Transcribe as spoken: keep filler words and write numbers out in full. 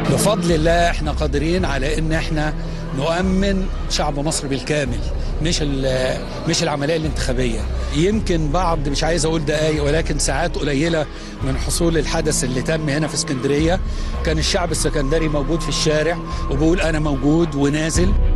بفضل الله احنا قادرين على ان احنا نؤمن شعب مصر بالكامل، مش مش العمليه الانتخابيه. يمكن بعض، مش عايز اقول دقايق، ولكن ساعات قليله من حصول الحدث اللي تم هنا في اسكندريه كان الشعب السكندري موجود في الشارع وبيقول انا موجود ونازل.